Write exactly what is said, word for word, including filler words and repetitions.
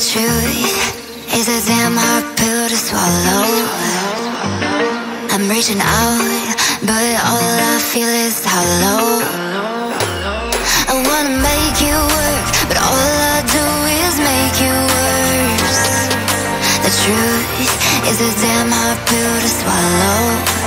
truth is a damn hard pill to swallow. I'm reaching out, but all I feel is hollow. I wanna make you work, but all I do is make you worse. The truth is a damn hard pill to swallow.